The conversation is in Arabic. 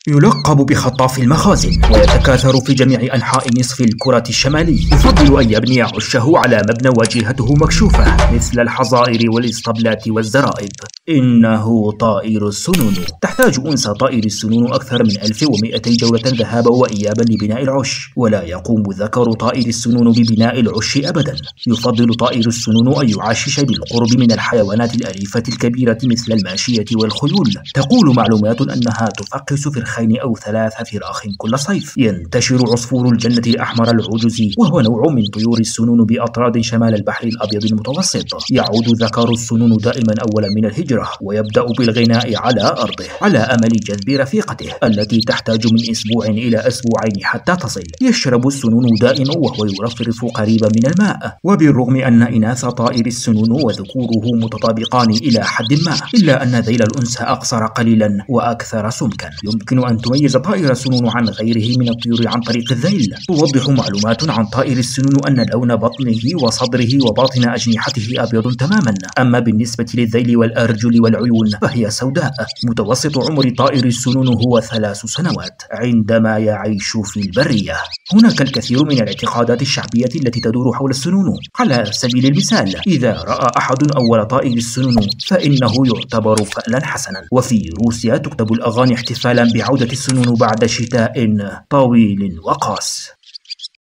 يلقب بخطاف المخازن ويتكاثر في جميع أنحاء نصف الكرة الشمالي. يفضل أن يبني عشه على مبنى واجهته مكشوفة مثل الحظائر والإسطبلات والزرائب. إنه طائر السنون. تحتاج أنثى طائر السنون أكثر من 1200 جولة ذهابا وإيابا لبناء العش، ولا يقوم ذكر طائر السنون ببناء العش أبدا. يفضل طائر السنون أن يعشش بالقرب من الحيوانات الأليفة الكبيرة مثل الماشية والخيول. تقول معلومات أنها تفقس فرخين أو 3 فراخ كل صيف. ينتشر عصفور الجنة الأحمر العجز وهو نوع من طيور السنون بأطراد شمال البحر الأبيض المتوسط. يعود ذكر السنون دائما أولا من الهجرة ويبدأ بالغناء على أرضه على أمل جذب رفيقته التي تحتاج من أسبوع إلى أسبوعين حتى تصل. يشرب السنون دائما وهو يرفرف قريبا من الماء، وبالرغم أن إناث طائر السنون وذكوره متطابقان إلى حد ما، إلا أن ذيل الأنثى أقصر قليلا وأكثر سمكا. يمكن أن تميز طائر السنون عن غيره من الطيور عن طريق الذيل. توضح معلومات عن طائر السنون أن لون بطنه وصدره وباطن أجنحته أبيض تماما، أما بالنسبة للذيل والأرجل والعيون فهي سوداء. متوسط عمر طائر السنون هو 3 سنوات عندما يعيش في البرية. هناك الكثير من الاعتقادات الشعبية التي تدور حول السنون. على سبيل المثال، إذا رأى أحد أول طائر السنون فإنه يعتبر فألا حسنا. وفي روسيا تكتب الأغاني احتفالا بعودة السنون بعد شتاء طويل وقاس.